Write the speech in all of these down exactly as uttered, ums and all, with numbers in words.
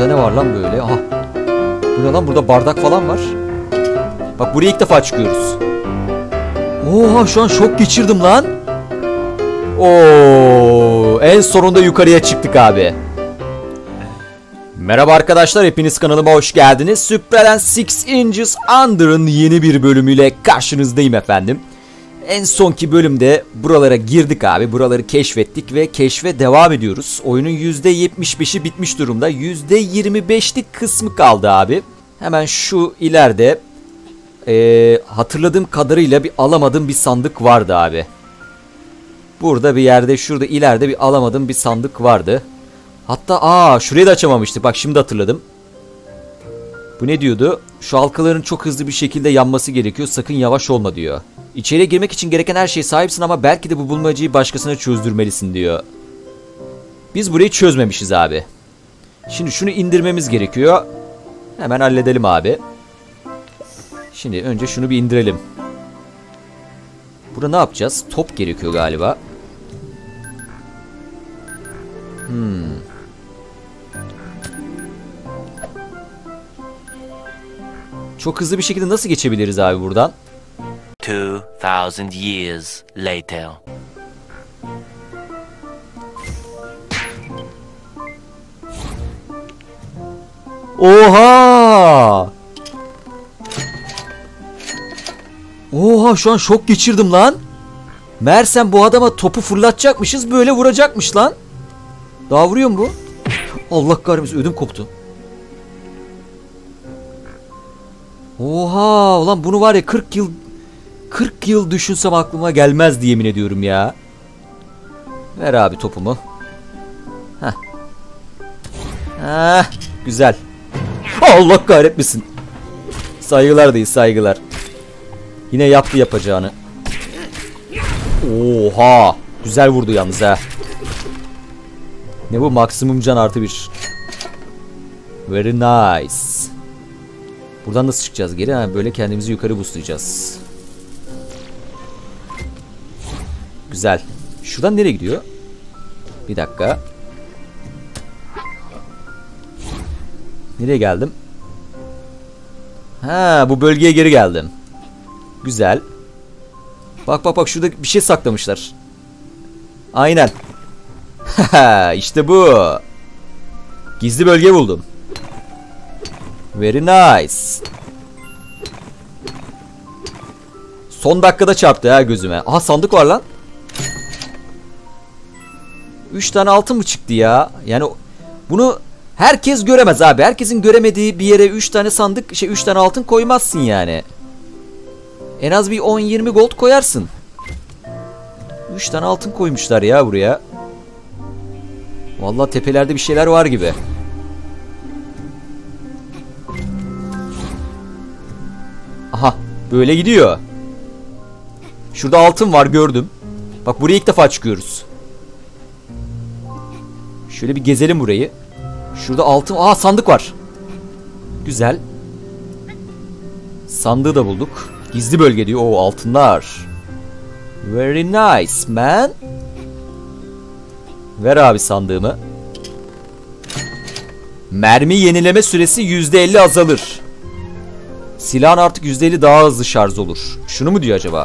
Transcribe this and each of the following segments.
Burada ne var lan böyle? Aha. Bu ne lan? Burada bardak falan var. Bak buraya ilk defa çıkıyoruz. Oha, şu an şok geçirdim lan. Oo, en sonunda yukarıya çıktık abi. Merhaba arkadaşlar, hepiniz kanalıma hoş geldiniz. Supraland Six Inches Under'ın yeni bir bölümüyle karşınızdayım efendim. En sonki bölümde buralara girdik abi. Buraları keşfettik ve keşfe devam ediyoruz. Oyunun yüzde yetmiş beşi bitmiş durumda. yüzde yirmi beşlik kısmı kaldı abi. Hemen şu ileride ee, hatırladığım kadarıyla bir alamadığım bir sandık vardı abi. Burada bir yerde, şurada ileride bir alamadığım bir sandık vardı. Hatta aa şurayı da açamamıştık. Bak şimdi hatırladım. Bu ne diyordu? Şu halkaların çok hızlı bir şekilde yanması gerekiyor. Sakın yavaş olma diyor. İçeriye girmek için gereken her şeye sahipsin ama belki de bu bulmacayı başkasına çözdürmelisin diyor. Biz burayı çözmemişiz abi. Şimdi şunu indirmemiz gerekiyor. Hemen halledelim abi. Şimdi önce şunu bir indirelim. Burada ne yapacağız? Top gerekiyor galiba. Hmm. Çok hızlı bir şekilde nasıl geçebiliriz abi buradan? two thousand years later. Oha! Oha, şu an şok geçirdim lan. Meğersem bu adama topu fırlatacakmışız, böyle vuracakmış lan. Daha vuruyor mu bu? Allah kahretmesin, ödüm koptu. Oha, ulan bunu var ya kırk yıl kırk yıl düşünsem aklıma gelmezdi, yemin ediyorum ya. Ver abi topumu. Heh. Heh, güzel. Allah kahretmesin. Saygılar değil, saygılar. Yine yaptı yapacağını. Oha, güzel vurdu yalnız ha. Ne bu? Maksimum can artı bir. Very nice. Buradan nasıl çıkacağız geri? Ha, böyle kendimizi yukarı boostlayacağız. Güzel. Şuradan nereye gidiyor? Bir dakika. Nereye geldim? Ha, bu bölgeye geri geldim. Güzel. Bak bak bak, şurada bir şey saklamışlar. Aynen. İşte bu. Gizli bölge buldum. Very nice. Son dakikada çarptı ha gözüme. Aha, sandık var lan. üç tane altın mı çıktı ya? Yani bunu herkes göremez abi. Herkesin göremediği bir yere üç tane sandık, şey üç tane altın koymazsın yani. En az bir on yirmi gold koyarsın. üç tane altın koymuşlar ya buraya. Vallahi tepelerde bir şeyler var gibi. Aha, böyle gidiyor. Şurada altın var, gördüm. Bak buraya ilk defa çıkıyoruz. Şöyle bir gezelim burayı. Şurada altın. Aha, sandık var. Güzel. Sandığı da bulduk. Gizli bölge diyor. Oo, altınlar. Very nice man. Ver abi sandığımı. Mermi yenileme süresi yüzde elli azalır. Silahın artık yüzde elli daha hızlı şarj olur. Şunu mu diyor acaba?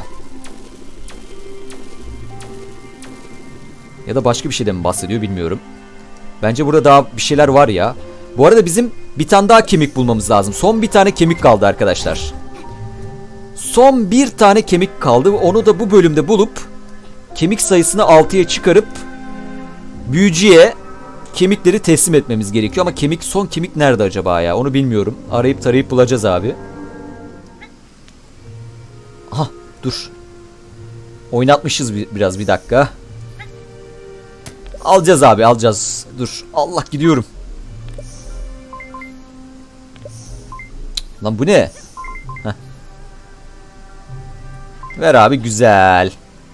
Ya da başka bir şeyden mi bahsediyor bilmiyorum. Bence burada daha bir şeyler var ya. Bu arada bizim bir tane daha kemik bulmamız lazım. Son bir tane kemik kaldı arkadaşlar. Son bir tane kemik kaldı. Onu da bu bölümde bulup kemik sayısını altıya çıkarıp büyücüye kemikleri teslim etmemiz gerekiyor. Ama kemik, son kemik nerede acaba ya? Onu bilmiyorum. Arayıp tarayıp bulacağız abi. Aha, dur. Oynatmışız biraz, bir dakika. Alacağız abi, alacağız. Dur. Allah, gidiyorum. Lan bu ne? Heh. Ver abi, güzel.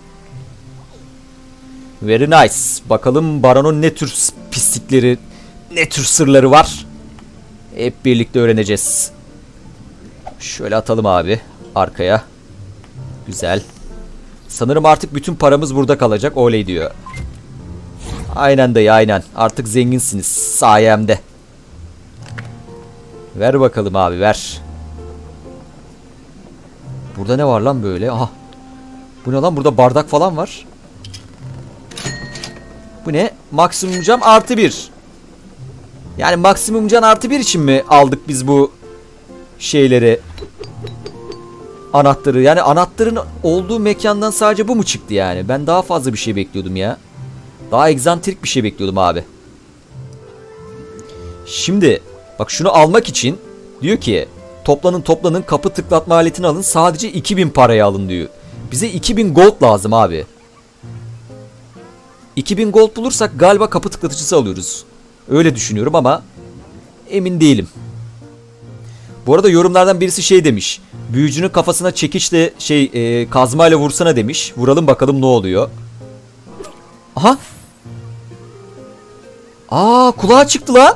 Very nice. Bakalım Baron'un ne tür pislikleri, ne tür sırları var. Hep birlikte öğreneceğiz. Şöyle atalım abi arkaya. Güzel. Sanırım artık bütün paramız burada kalacak. Oley diyor. Aynen dayı, aynen. Artık zenginsiniz sayemde. Ver bakalım abi, ver. Burada ne var lan böyle? Aha. Bu ne lan? Burada bardak falan var. Bu ne? Maksimum cam artı bir. Yani maksimum can artı bir için mi aldık biz bu şeyleri? Anahtarı. Yani anahtarın olduğu mekandan sadece bu mu çıktı yani? Ben daha fazla bir şey bekliyordum ya. Daha egzantrik bir şey bekliyordum abi. Şimdi bak, şunu almak için diyor ki toplanın toplanın, kapı tıklatma aletini alın, sadece iki bin paraya alın diyor. Bize iki bin gold lazım abi. iki bin gold bulursak galiba kapı tıklatıcısı alıyoruz. Öyle düşünüyorum ama emin değilim. Bu arada yorumlardan birisi şey demiş. Büyücünün kafasına çekiçle şey e, kazmayla vursana demiş. Vuralım bakalım ne oluyor. Aha. Aa, kulağa çıktı lan.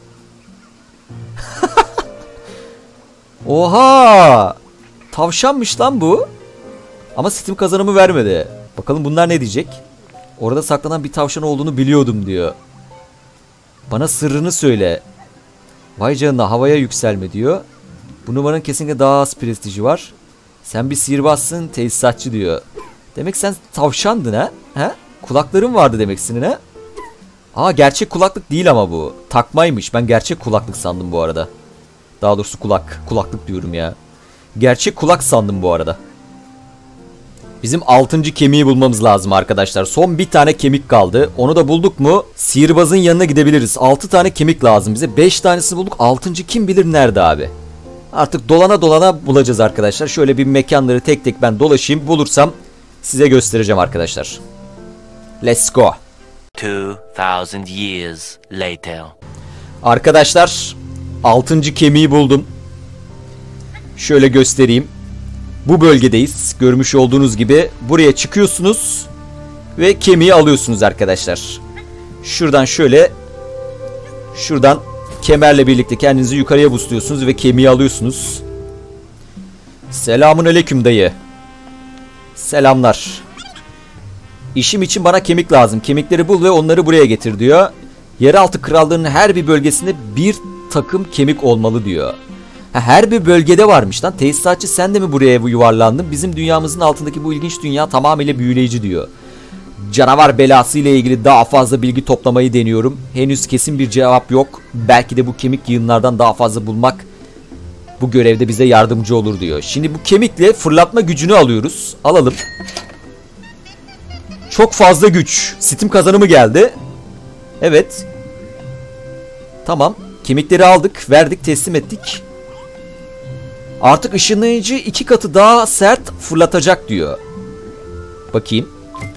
Oha. Tavşanmış lan bu. Ama Steam kazanımı vermedi. Bakalım bunlar ne diyecek? Orada saklanan bir tavşan olduğunu biliyordum diyor. Bana sırrını söyle. Vay canına, havaya yükselme diyor. Bu numaranın kesinlikle daha az prestiji var. Sen bir sihirbazsın, tesisatçı diyor. Demek sen tavşandın ha? He? Kulakların vardı demeksin ha? Aa, gerçek kulaklık değil ama bu. Takmaymış. Ben gerçek kulaklık sandım bu arada. Daha doğrusu kulak. Kulaklık diyorum ya. Gerçek kulak sandım bu arada. Bizim altıncı kemiği bulmamız lazım arkadaşlar. Son bir tane kemik kaldı. Onu da bulduk mu sihirbazın yanına gidebiliriz. altı tane kemik lazım bize. beş tanesini bulduk. altıncı kim bilir nerede abi. Artık dolana dolana bulacağız arkadaşlar. Şöyle bir mekanları tek tek ben dolaşayım. Bulursam size göstereceğim arkadaşlar. Let's go. two thousand years later. Arkadaşlar, altıncı kemiği buldum. Şöyle göstereyim. Bu bölgedeyiz. Görmüş olduğunuz gibi buraya çıkıyorsunuz ve kemiği alıyorsunuz arkadaşlar. Şuradan şöyle, şuradan kemerle birlikte kendinizi yukarıya busluyorsunuz ve kemiği alıyorsunuz. Selamun aleyküm dayı. Selamlar. İşim için bana kemik lazım. Kemikleri bul ve onları buraya getir diyor. Yeraltı krallığının her bir bölgesinde bir takım kemik olmalı diyor. Ha, her bir bölgede varmış lan. Tesisatçı, sen de mi buraya yuvarlandın? Bizim dünyamızın altındaki bu ilginç dünya tamamıyla büyüleyici diyor. Canavar belası ile ilgili daha fazla bilgi toplamayı deniyorum. Henüz kesin bir cevap yok. Belki de bu kemik yığınlardan daha fazla bulmak bu görevde bize yardımcı olur diyor. Şimdi bu kemikle fırlatma gücünü alıyoruz. Alalım. Çok fazla güç. Steam kazanımı geldi. Evet. Tamam. Kemikleri aldık, verdik, teslim ettik. Artık ışınlayıcı iki katı daha sert fırlatacak diyor. Bakayım.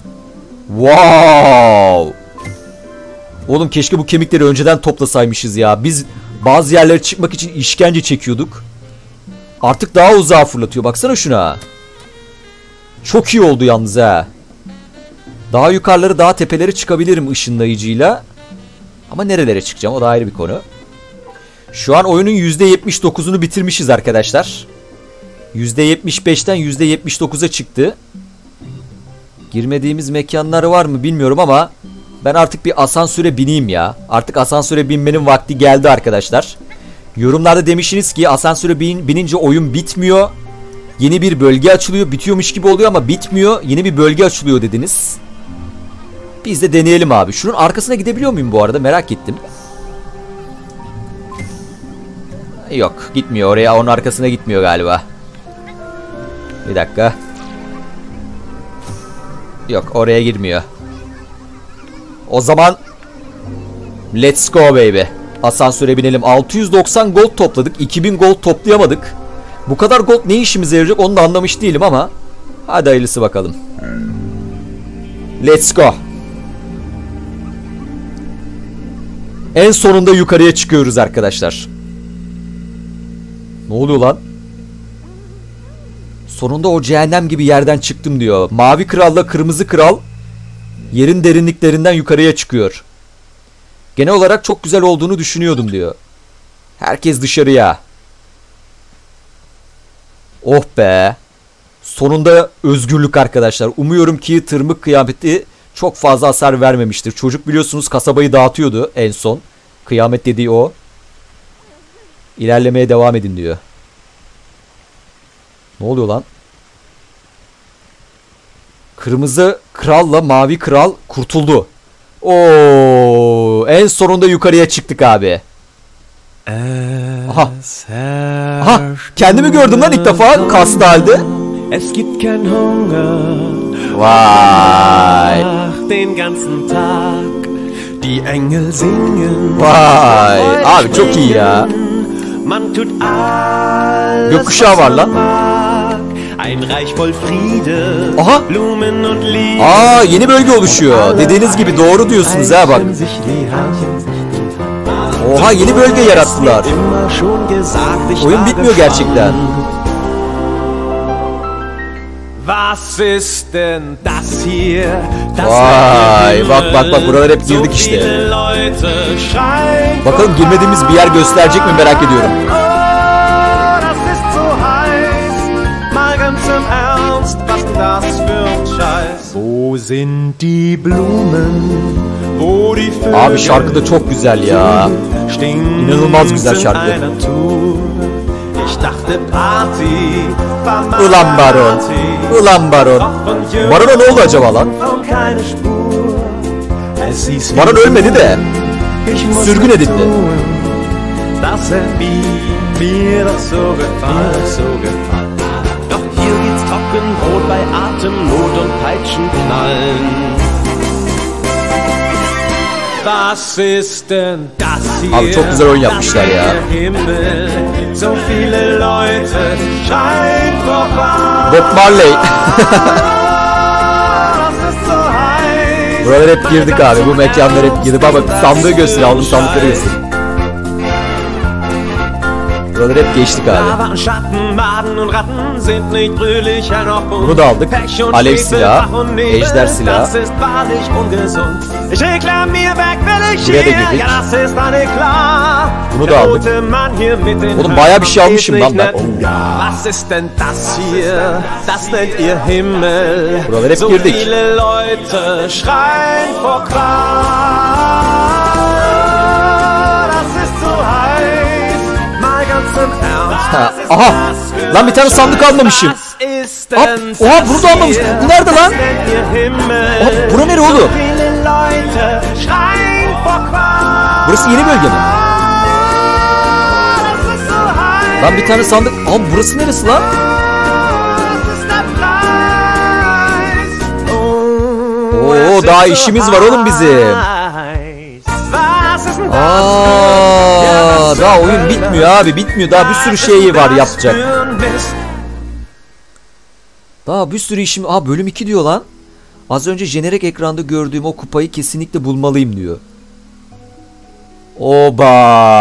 Wow. Oğlum, keşke bu kemikleri önceden toplasaymışız ya. Biz bazı yerlere çıkmak için işkence çekiyorduk. Artık daha uzağa fırlatıyor. Baksana şuna. Çok iyi oldu yalnız ha. Daha yukarıları, daha tepelere çıkabilirim ışınlayıcıyla. Ama nerelere çıkacağım, o da ayrı bir konu. Şu an oyunun yüzde yetmiş dokuzunu bitirmişiz arkadaşlar. yüzde yetmiş beşten yüzde yetmiş dokuza çıktı. Girmediğimiz mekanlar var mı bilmiyorum ama ben artık bir asansöre bineyim ya. Artık asansöre binmenin vakti geldi arkadaşlar. Yorumlarda demişsiniz ki asansöre bin, binince oyun bitmiyor. Yeni bir bölge açılıyor. Bitiyormuş gibi oluyor ama bitmiyor. Yeni bir bölge açılıyor dediniz. Biz de deneyelim abi. Şunun arkasına gidebiliyor muyum bu arada? Merak ettim. Yok, gitmiyor oraya. Onun arkasına gitmiyor galiba. Bir dakika. Yok, oraya girmiyor. O zaman let's go baby. Asansöre binelim. altı yüz doksan gold topladık. iki bin gold toplayamadık. Bu kadar gold ne işimize yarayacak onu da anlamış değilim ama hadi hayırlısı bakalım. Let's go. En sonunda yukarıya çıkıyoruz arkadaşlar. Ne oluyor lan? Sonunda o cehennem gibi yerden çıktım diyor. Mavi kralla kırmızı kral yerin derinliklerinden yukarıya çıkıyor. Genel olarak çok güzel olduğunu düşünüyordum diyor. Herkes dışarıya. Oh be. Sonunda özgürlük arkadaşlar. Umuyorum ki tırmık kıyameti çok fazla hasar vermemiştir. Çocuk biliyorsunuz kasabayı dağıtıyordu en son. Kıyamet dediği o. İlerlemeye devam edin diyor. Ne oluyor lan? Kırmızı kralla mavi kral kurtuldu. Oo, en sonunda yukarıya çıktık abi. Aha. Aha, kendimi gördüm lan ilk defa kaslı halde. Es gibt kein Hunger. Vay. Den ganzen Tag. Die Engel singen. Vay. Abi çok iyi ya. Man tut alles, Gökkuşağı var lan. Ein Reich voll Friede. Aha. Blumen und Liebe. Aa, yeni bölge oluşuyor. Dediğiniz gibi doğru diyorsunuz ha bak. Oha, yeni bölge yarattılar. Oyun bitmiyor gerçekten. Was ist denn das hier? Vay, bak bak bak, buralara hep girdik işte. Bakalım girmediğimiz bir yer gösterecek mi, merak ediyorum. Abi şarkı da çok güzel ya. İnanılmaz güzel şarkı. Ulan Baron. Ulan Baron. Baron'a ne oldu acaba lan? Baron ölmedi de sürgün edildi. Abi çok güzel oyun yapmışlar ya. Bob Marley. Buralara hep girdik abi. Bu mekanlara hep girdik. Bak bak, sandığı göster. Aldım sandıkları göster. Buraları hep geçtik abi. Bunu da aldık. Alev silahı, ejder silahı. Buraya da girdik. Bunu da aldık. Oğlum bayağı bir şey almışım lan ben. Buraları hep girdik. Ha, aha! Lan bir tane sandık almamışım. Hop, oha, bunu da almamışım. Bu nerede lan? Hop, bura nere oğlum? Burası yeni bölge mi? Lan bir tane sandık. Abi burası neresi lan? Oo, daha işimiz var oğlum bizim. Aa, daha oyun bitmiyor abi, bitmiyor. Daha bir sürü şey var yapacak. Daha bir sürü işim. Aa, bölüm iki diyor lan. Az önce jenerik ekranda gördüğüm o kupayı kesinlikle bulmalıyım diyor. Oba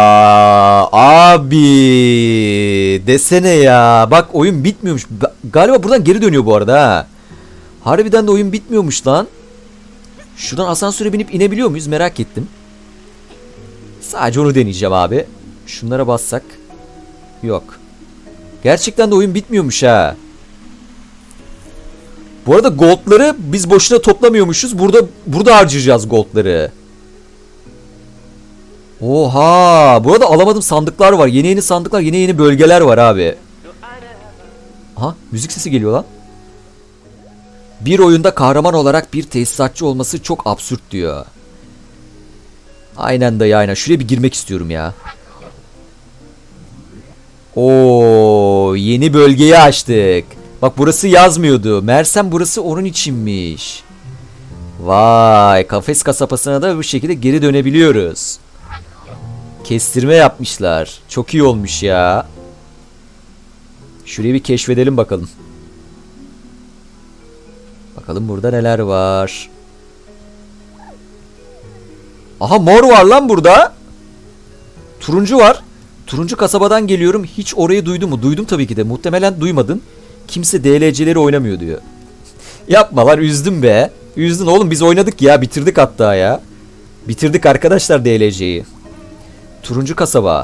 abi, desene ya. Bak oyun bitmiyormuş. Galiba buradan geri dönüyor bu arada ha. Harbiden de oyun bitmiyormuş lan. Şuradan asansöre binip inebiliyor muyuz, merak ettim. Sadece onu deneyeceğim abi. Şunlara bassak. Yok. Gerçekten de oyun bitmiyormuş ha. Bu arada goldları biz boşuna toplamıyormuşuz. Burada burada harcayacağız goldları. Oha. Burada alamadım sandıklar var. Yeni yeni sandıklar, yeni yeni bölgeler var abi. Aha, müzik sesi geliyor lan. Bir oyunda kahraman olarak bir tesisatçı olması çok absürt diyor. Aynen dayı, aynen. Şuraya bir girmek istiyorum ya. Oo, yeni bölgeyi açtık. Bak burası yazmıyordu. Meğersem burası onun içinmiş. Vay, kafes kasabasına da bu şekilde geri dönebiliyoruz. Kestirme yapmışlar. Çok iyi olmuş ya. Şurayı bir keşfedelim bakalım. Bakalım burada neler var. Aha, mor var lan burada. Turuncu var. Turuncu kasabadan geliyorum. Hiç orayı duydun mu? Duydum tabii ki de. Muhtemelen duymadın. Kimse D L C'leri oynamıyor diyor. Yapma lan, üzdün be. Üzdün oğlum, biz oynadık ya. Bitirdik hatta ya. Bitirdik arkadaşlar D L C'yi. Turuncu kasaba.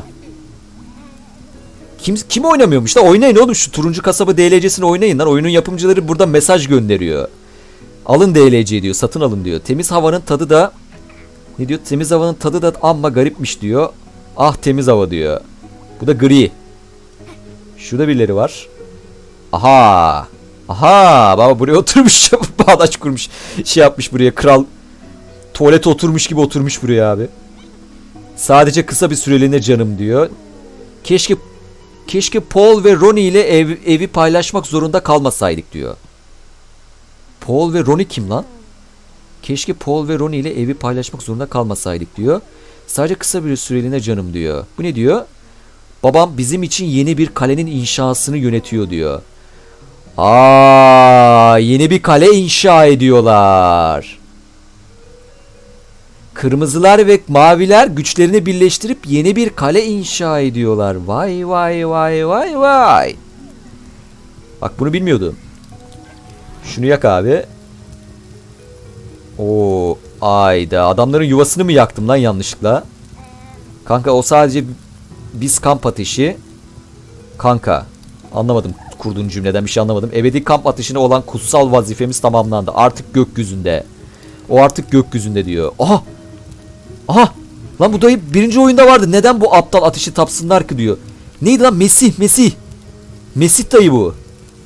Kim, kim oynamıyormuş da? Oynayın oğlum, şu turuncu kasaba D L C'sini oynayın lan. Oyunun yapımcıları burada mesaj gönderiyor. Alın D L C diyor. Satın alın diyor. Temiz havanın tadı da... Ne diyor? Temiz havanın tadı da amma garipmiş diyor. Ah temiz hava diyor. Bu da gri. Şurada birileri var. Aha. Aha. Baba buraya oturmuş. Bağdaş kurmuş. Şey yapmış buraya. Kral tuvalete oturmuş gibi oturmuş buraya abi. Sadece kısa bir süreliğine canım diyor. Keşke keşke Paul ve Ronnie ile ev, evi paylaşmak zorunda kalmasaydık diyor. Paul ve Ronnie kim lan? Keşke Paul ve Ronnie ile evi paylaşmak zorunda kalmasaydık diyor. Sadece kısa bir süreliğine canım diyor. Bu ne diyor? Babam bizim için yeni bir kalenin inşasını yönetiyor diyor. Aa, yeni bir kale inşa ediyorlar. Kırmızılar ve maviler güçlerini birleştirip yeni bir kale inşa ediyorlar. Vay vay vay vay vay. Bak bunu bilmiyordum. Şunu yak abi. Oo, ayda adamların yuvasını mı yaktım lan yanlışlıkla? Kanka o sadece biz kamp ateşi. Kanka anlamadım kurduğun cümleden bir şey anlamadım. Ebedi kamp ateşine olan kutsal vazifemiz tamamlandı. Artık gökyüzünde. O artık gökyüzünde diyor. Aha. Aha. Lan bu dayı birinci oyunda vardı. Neden bu aptal ateşi tapsınlar ki diyor. Neydi lan? Mesih Mesih. Mesih dayı bu.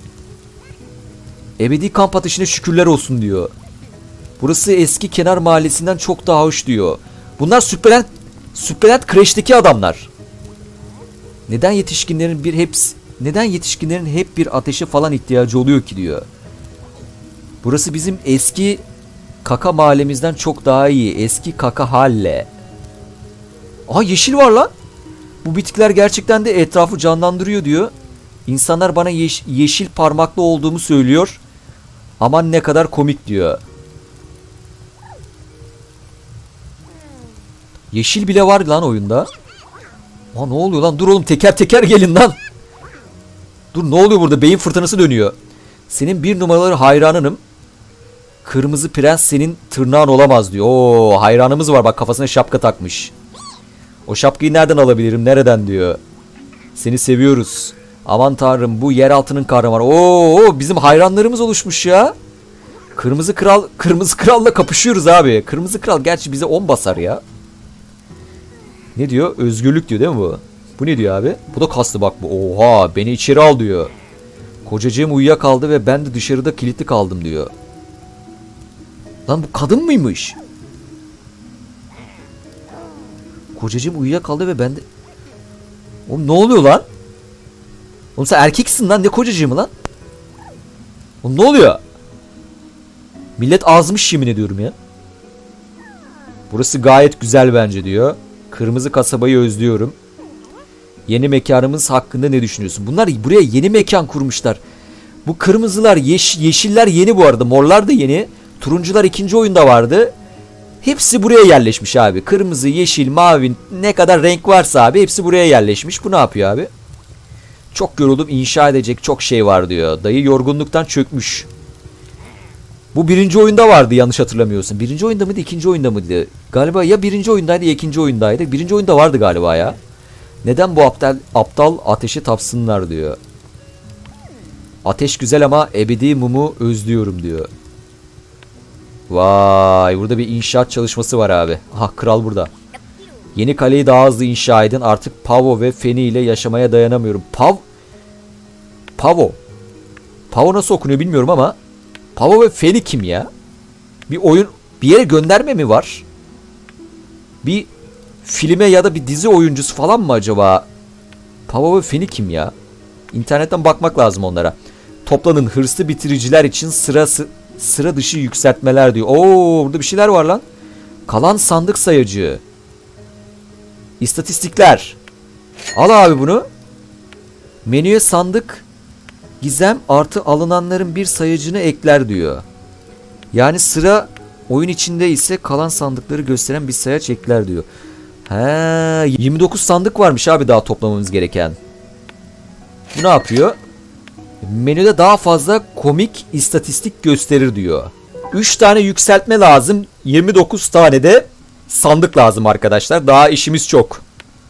Ebedi kamp ateşine şükürler olsun diyor. Burası eski kenar mahallesinden çok daha hoş diyor. Bunlar Superland Superland Crash'teki adamlar. Neden yetişkinlerin bir hepsi neden yetişkinlerin hep bir ateşe falan ihtiyacı oluyor ki diyor. Burası bizim eski kaka mahallemizden çok daha iyi. Eski kaka halle. Aa yeşil var lan. Bu bitkiler gerçekten de etrafı canlandırıyor diyor. İnsanlar bana yeş yeşil parmaklı olduğumu söylüyor. Aman ne kadar komik diyor. Yeşil bile var lan oyunda. Aa ne oluyor lan? Dur oğlum teker teker gelin lan. Dur ne oluyor burada? Beyin fırtınası dönüyor. Senin bir numaraları hayranınım. Kırmızı prens senin tırnağın olamaz diyor. Oo hayranımız var bak kafasına şapka takmış. O şapkayı nereden alabilirim? Nereden diyor. Seni seviyoruz. Aman tanrım bu yeraltının kahramanı. Oo bizim hayranlarımız oluşmuş ya. Kırmızı kral, kırmızı kralla kapışıyoruz abi. Kırmızı kral gerçi bize on basar ya. Ne diyor? Özgürlük diyor değil mi bu? Bu ne diyor abi? Bu da kastı bak bu. Oha beni içeri al diyor. Kocacığım uyuyakaldı ve ben de dışarıda kilitli kaldım diyor. Lan bu kadın mıymış? Kocacığım uyuyakaldı ve ben de... Oğlum ne oluyor lan? Oğlum sen erkeksin lan ne kocacığımı lan? Oğlum ne oluyor? Millet azmış yemin ediyorum ya. Burası gayet güzel bence diyor. Kırmızı kasabayı özlüyorum. Yeni mekanımız hakkında ne düşünüyorsun? Bunlar buraya yeni mekan kurmuşlar. Bu kırmızılar, yeş yeşiller yeni bu arada. Morlar da yeni. Turuncular ikinci oyunda vardı. Hepsi buraya yerleşmiş abi. Kırmızı, yeşil, mavi ne kadar renk varsa abi hepsi buraya yerleşmiş. Bu ne yapıyor abi? Çok yoruldum inşa edecek çok şey var diyor. Dayı yorgunluktan çökmüş. Bu birinci oyunda vardı yanlış hatırlamıyorsun. Birinci oyunda mıydı ikinci oyunda mıydı? Galiba ya birinci oyundaydı ya ikinci oyundaydı. Birinci oyunda vardı galiba ya. Neden bu aptal, aptal ateşi tapsınlar diyor. Ateş güzel ama ebedi mumu özlüyorum diyor. Vay burada bir inşaat çalışması var abi. Aha kral burada. Yeni kaleyi daha hızlı inşa edin. Artık Pavo ve Feni ile yaşamaya dayanamıyorum. Pav Pavo. Pavo nasıl okunuyor bilmiyorum ama Pavo ve Feni kim ya? Bir oyun bir yere gönderme mi var? Bir filme ya da bir dizi oyuncusu falan mı acaba? Pavo ve Feni kim ya? İnternetten bakmak lazım onlara. Toplanın hırslı bitiriciler için sırası sıra dışı yükseltmeler diyor. Oo burada bir şeyler var lan. Kalan sandık sayacı. İstatistikler. Al abi bunu. Menüye sandık gizem artı alınanların bir sayacını ekler diyor. Yani sıra oyun içinde ise kalan sandıkları gösteren bir sayaç ekler diyor. He, yirmi dokuz sandık varmış abi daha toplamamız gereken. Bu ne yapıyor? Menüde daha fazla komik istatistik gösterir diyor. üç tane yükseltme lazım. yirmi dokuz tane de sandık lazım arkadaşlar. Daha işimiz çok.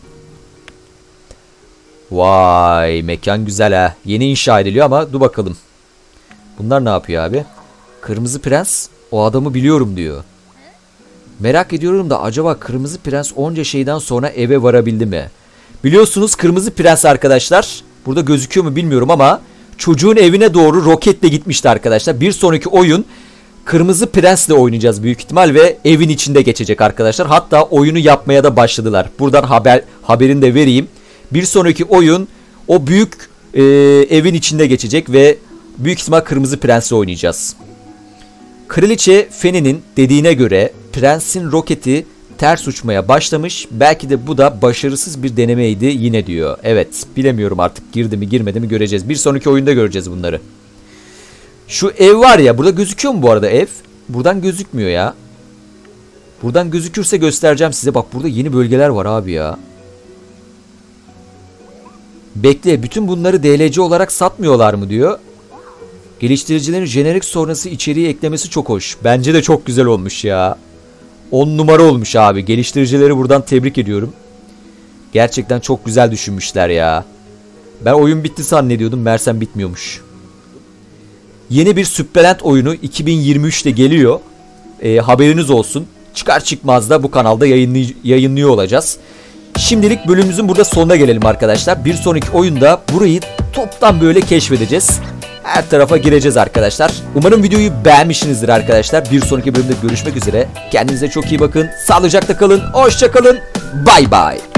Vay mekan güzel ha. Yeni inşa ediliyor ama dur bakalım. Bunlar ne yapıyor abi? Kırmızı Prens o adamı biliyorum diyor. Merak ediyorum da acaba Kırmızı Prens onca şeyden sonra eve varabildi mi? Biliyorsunuz Kırmızı Prens arkadaşlar. Burada gözüküyor mu bilmiyorum ama çocuğun evine doğru roketle gitmişti arkadaşlar. Bir sonraki oyun Kırmızı Prens'le oynayacağız büyük ihtimal ve evin içinde geçecek arkadaşlar. Hatta oyunu yapmaya da başladılar. Buradan haber haberini de vereyim. Bir sonraki oyun o büyük e, evin içinde geçecek ve büyük ihtimal Kırmızı Prens'le oynayacağız. Kraliçe Feni'nin dediğine göre Prens'in roketi ters uçmaya başlamış. Belki de bu da başarısız bir denemeydi yine diyor. Evet, bilemiyorum artık girdi mi girmedi mi göreceğiz. Bir sonraki oyunda göreceğiz bunları. Şu ev var ya, burada gözüküyor mu bu arada ev? Buradan gözükmüyor ya. Buradan gözükürse göstereceğim size. Bak burada yeni bölgeler var abi ya. Bekle, bütün bunları D L C olarak satmıyorlar mı diyor. Geliştiricilerin jenerik sonrası içeriği eklemesi çok hoş. Bence de çok güzel olmuş ya. on numara olmuş abi. Geliştiricileri buradan tebrik ediyorum. Gerçekten çok güzel düşünmüşler ya. Ben oyun bitti zannediyordum. Meğersem bitmiyormuş. Yeni bir Superland oyunu iki bin yirmi üçte geliyor. E, haberiniz olsun. Çıkar çıkmaz da bu kanalda yayınlay yayınlıyor olacağız. Şimdilik bölümümüzün burada sonuna gelelim arkadaşlar. Bir sonraki oyunda burayı toptan böyle keşfedeceğiz. Her tarafa gireceğiz arkadaşlar. Umarım videoyu beğenmişsinizdir arkadaşlar. Bir sonraki bölümde görüşmek üzere. Kendinize çok iyi bakın. Sağlıcakla kalın. Hoşça kalın. Bay bay.